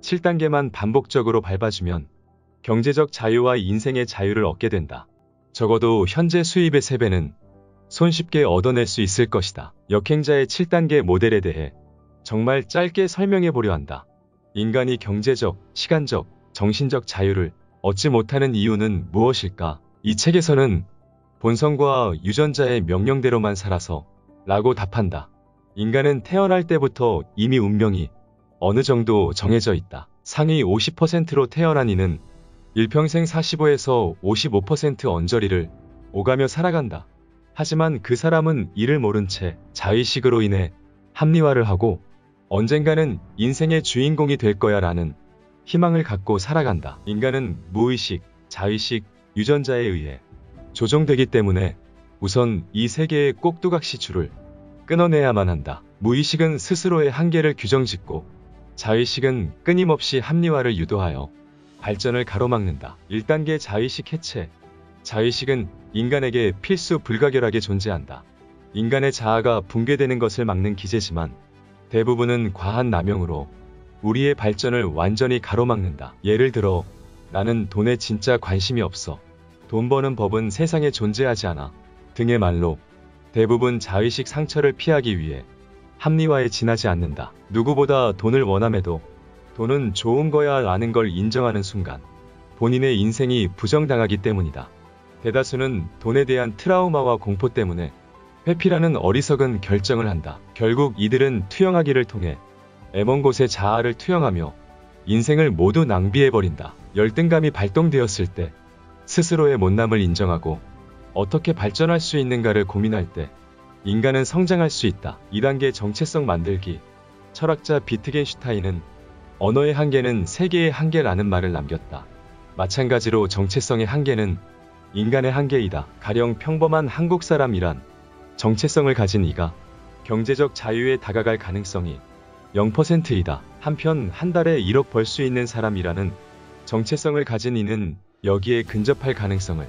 7단계만 반복적으로 밟아주면 경제적 자유와 인생의 자유를 얻게 된다. 적어도 현재 수입의 3배는 손쉽게 얻어낼 수 있을 것이다. 역행자의 7단계 모델에 대해 정말 짧게 설명해 보려 한다. 인간이 경제적, 시간적, 정신적 자유를 얻지 못하는 이유는 무엇일까? 이 책에서는 본성과 유전자의 명령대로만 살아서 라고 답한다. 인간은 태어날 때부터 이미 운명이 어느 정도 정해져 있다. 상위 50%로 태어난 이는 일평생 45에서 55% 언저리를 오가며 살아간다. 하지만 그 사람은 이를 모른 채 자의식으로 인해 합리화를 하고 언젠가는 인생의 주인공이 될 거야 라는 희망을 갖고 살아간다. 인간은 무의식, 자의식, 유전자에 의해 조종되기 때문에 우선 이 세 개의 꼭두각시 줄을 끊어내야만 한다. 무의식은 스스로의 한계를 규정짓고 자의식은 끊임없이 합리화를 유도하여 발전을 가로막는다. 1단계 자의식 해체. 자의식은 인간에게 필수 불가결하게 존재한다. 인간의 자아가 붕괴되는 것을 막는 기제지만 대부분은 과한 남용으로 우리의 발전을 완전히 가로막는다. 예를 들어 나는 돈에 진짜 관심이 없어. 돈 버는 법은 세상에 존재하지 않아. 등의 말로 대부분 자의식 상처를 피하기 위해 합리화에 지나지 않는다. 누구보다 돈을 원함에도 돈은 좋은 거야 라는 걸 인정하는 순간 본인의 인생이 부정당하기 때문이다. 대다수는 돈에 대한 트라우마와 공포 때문에 회피라는 어리석은 결정을 한다. 결국 이들은 투영하기를 통해 애먼 곳에 자아를 투영하며 인생을 모두 낭비해버린다. 열등감이 발동되었을 때 스스로의 못남을 인정하고 어떻게 발전할 수 있는가를 고민할 때 인간은 성장할 수 있다. 2단계 정체성 만들기. 철학자 비트겐슈타인은 언어의 한계는 세계의 한계라는 말을 남겼다. 마찬가지로 정체성의 한계는 인간의 한계이다. 가령 평범한 한국 사람이란 정체성을 가진 이가 경제적 자유에 다가갈 가능성이 0%이다. 한편 한 달에 1억 벌 수 있는 사람이라는 정체성을 가진 이는 여기에 근접할 가능성을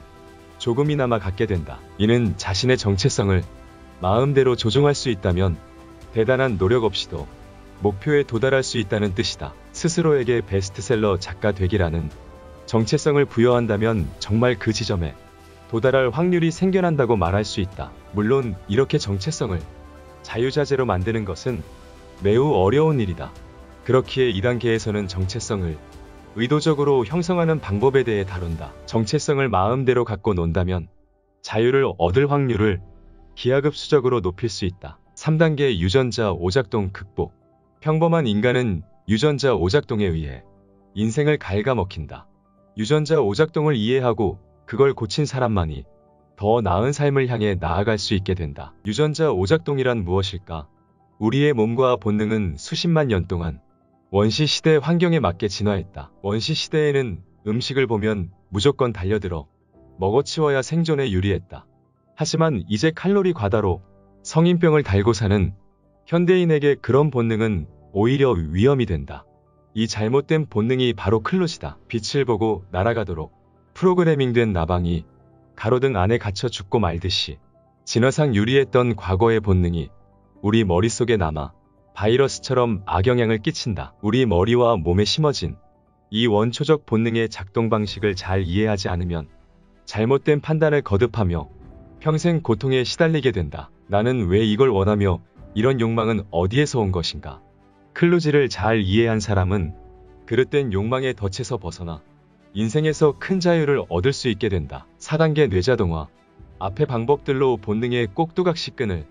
조금이나마 갖게 된다. 이는 자신의 정체성을 마음대로 조종할 수 있다면 대단한 노력 없이도 목표에 도달할 수 있다는 뜻이다. 스스로에게 베스트셀러 작가 되기라는 정체성을 부여한다면 정말 그 지점에 도달할 확률이 생겨난다고 말할 수 있다. 물론 이렇게 정체성을 자유자재로 만드는 것은 매우 어려운 일이다. 그렇기에 2단계에서는 정체성을 의도적으로 형성하는 방법에 대해 다룬다. 정체성을 마음대로 갖고 논다면 자유를 얻을 확률을 기하급수적으로 높일 수 있다. 3단계 유전자 오작동 극복. 평범한 인간은 유전자 오작동에 의해 인생을 갉아먹힌다. 유전자 오작동을 이해하고 그걸 고친 사람만이 더 나은 삶을 향해 나아갈 수 있게 된다. 유전자 오작동이란 무엇일까? 우리의 몸과 본능은 수십만 년 동안 원시시대 환경에 맞게 진화했다. 원시시대에는 음식을 보면 무조건 달려들어 먹어치워야 생존에 유리했다. 하지만 이제 칼로리 과다로 성인병을 달고 사는 현대인에게 그런 본능은 오히려 위험이 된다. 이 잘못된 본능이 바로 클로즈다. 빛을 보고 날아가도록 프로그래밍된 나방이 가로등 안에 갇혀 죽고 말듯이 진화상 유리했던 과거의 본능이 우리 머릿속에 남아 바이러스처럼 악영향을 끼친다. 우리 머리와 몸에 심어진 이 원초적 본능의 작동 방식을 잘 이해하지 않으면 잘못된 판단을 거듭하며 평생 고통에 시달리게 된다. 나는 왜 이걸 원하며 이런 욕망은 어디에서 온 것인가? 클루지를 잘 이해한 사람은 그릇된 욕망의 덫에서 벗어나 인생에서 큰 자유를 얻을 수 있게 된다. 4단계 뇌자동화. 앞의 방법들로 본능의 꼭두각시 끈을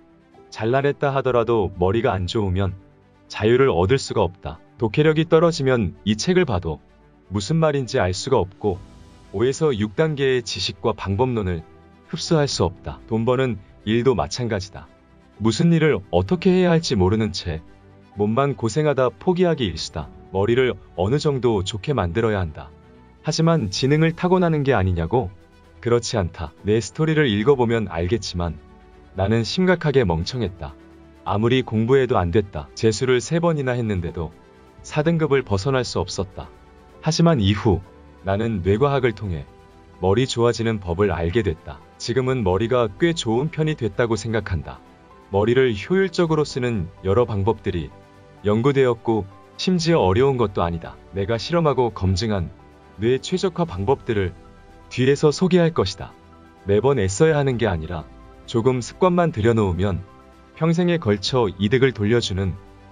잘라냈다 하더라도 머리가 안 좋으면 자유를 얻을 수가 없다. 독해력이 떨어지면 이 책을 봐도 무슨 말인지 알 수가 없고 5에서 6단계의 지식과 방법론을 흡수할 수 없다. 돈 버는 일도 마찬가지다. 무슨 일을 어떻게 해야 할지 모르는 채 몸만 고생하다 포기하기 일수다. 머리를 어느 정도 좋게 만들어야 한다. 하지만 지능을 타고나는 게 아니냐고? 그렇지 않다. 내 스토리를 읽어보면 알겠지만 나는 심각하게 멍청했다. 아무리 공부해도 안 됐다. 재수를 3번이나 했는데도 4등급을 벗어날 수 없었다. 하지만 이후 나는 뇌과학을 통해 머리 좋아지는 법을 알게 됐다. 지금은 머리가 꽤 좋은 편이 됐다고 생각한다. 머리를 효율적으로 쓰는 여러 방법들이 연구되었고 심지어 어려운 것도 아니다. 내가 실험하고 검증한 뇌 최적화 방법들을 뒤에서 소개할 것이다. 매번 애써야 하는 게 아니라 조금 습관만 들여놓으면 평생에 걸쳐 이득을 돌려주는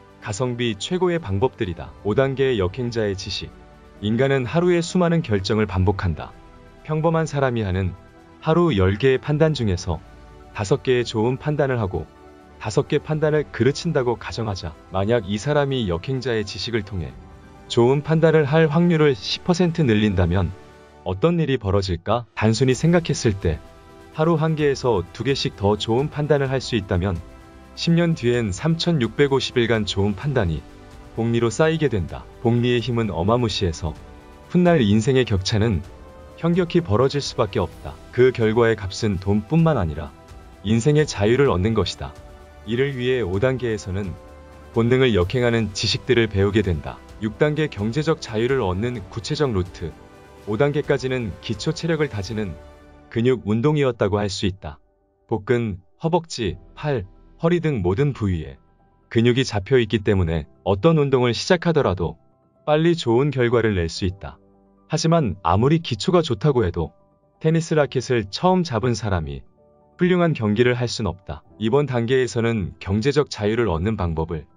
가성비 최고의 방법들이다. 5단계의 역행자의 지식. 인간은 하루에 수많은 결정을 반복한다. 평범한 사람이 하는 하루 10개의 판단 중에서 5개의 좋은 판단을 하고 5개 판단을 그르친다고 가정하자. 만약 이 사람이 역행자의 지식을 통해 좋은 판단을 할 확률을 10% 늘린다면 어떤 일이 벌어질까? 단순히 생각했을 때 하루 1개에서 2개씩 더 좋은 판단을 할 수 있다면 10년 뒤엔 3650일간 좋은 판단이 복리로 쌓이게 된다. 복리의 힘은 어마무시해서 훗날 인생의 격차는 현격히 벌어질 수밖에 없다. 그 결과의 값은 돈뿐만 아니라 인생의 자유를 얻는 것이다. 이를 위해 5단계에서는 본능을 역행하는 지식들을 배우게 된다. 6단계 경제적 자유를 얻는 구체적 루트. 5단계까지는 기초 체력을 다지는 근육 운동이었다고 할 수 있다. 복근, 허벅지, 팔, 허리 등 모든 부위에 근육이 잡혀 있기 때문에 어떤 운동을 시작하더라도 빨리 좋은 결과를 낼 수 있다. 하지만 아무리 기초가 좋다고 해도 테니스 라켓을 처음 잡은 사람이 훌륭한 경기를 할 순 없다. 이번 단계에서는 경제적 자유를 얻는 방법을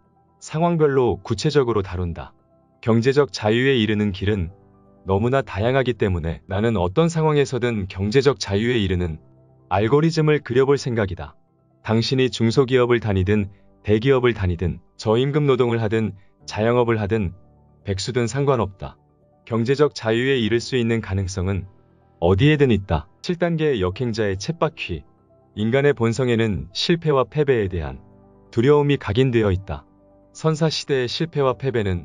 상황별로 구체적으로 다룬다. 경제적 자유에 이르는 길은 너무나 다양하기 때문에 나는 어떤 상황에서든 경제적 자유에 이르는 알고리즘을 그려볼 생각이다. 당신이 중소기업을 다니든 대기업을 다니든 저임금 노동을 하든 자영업을 하든 백수든 상관없다. 경제적 자유에 이를 수 있는 가능성은 어디에든 있다. 7단계 역행자의 쳇바퀴. 인간의 본성에는 실패와 패배에 대한 두려움이 각인되어 있다. 선사시대의 실패와 패배는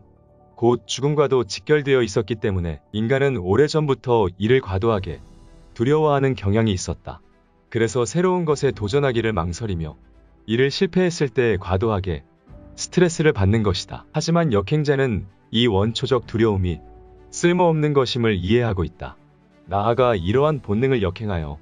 곧 죽음과도 직결되어 있었기 때문에 인간은 오래전부터 이를 과도하게 두려워하는 경향이 있었다. 그래서 새로운 것에 도전하기를 망설이며 이를 실패했을 때 과도하게 스트레스를 받는 것이다. 하지만 역행자는 이 원초적 두려움이 쓸모없는 것임을 이해하고 있다. 나아가 이러한 본능을 역행하여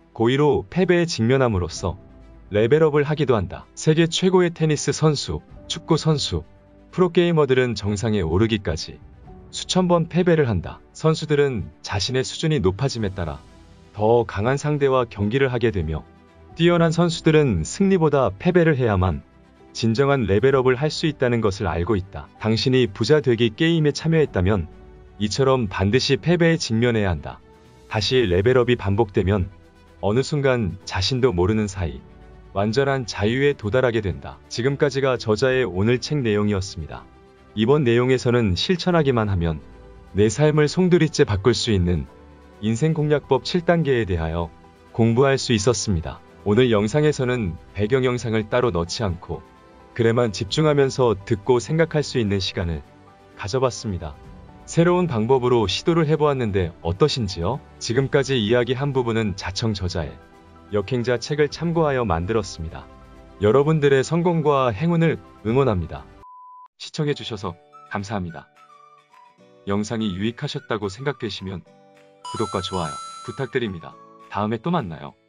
고의로 패배에 직면함으로써 레벨업을 하기도 한다. 세계 최고의 테니스 선수, 축구 선수, 프로게이머들은 정상에 오르기까지 수천 번 패배를 한다. 선수들은 자신의 수준이 높아짐에 따라 더 강한 상대와 경기를 하게 되며 뛰어난 선수들은 승리보다 패배를 해야만 진정한 레벨업을 할 수 있다는 것을 알고 있다. 당신이 부자 되기 게임에 참여했다면 이처럼 반드시 패배에 직면해야 한다. 다시 레벨업이 반복되면 어느 순간 자신도 모르는 사이 완전한 자유에 도달하게 된다. 지금까지가 저자의 오늘 책 내용이었습니다. 이번 내용에서는 실천하기만 하면 내 삶을 송두리째 바꿀 수 있는 인생공략법 7단계에 대하여 공부할 수 있었습니다. 오늘 영상에서는 배경 영상을 따로 넣지 않고 글에만 집중하면서 듣고 생각할 수 있는 시간을 가져봤습니다. 새로운 방법으로 시도를 해보았는데 어떠신지요? 지금까지 이야기한 부분은 자청 저자의 역행자 책을 참고하여 만들었습니다. 여러분들의 성공과 행운을 응원합니다. 시청해주셔서 감사합니다. 영상이 유익하셨다고 생각되시면 구독과 좋아요 부탁드립니다. 다음에 또 만나요.